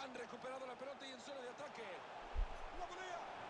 Han recuperado la pelota y en zona de ataque. ¡La volea!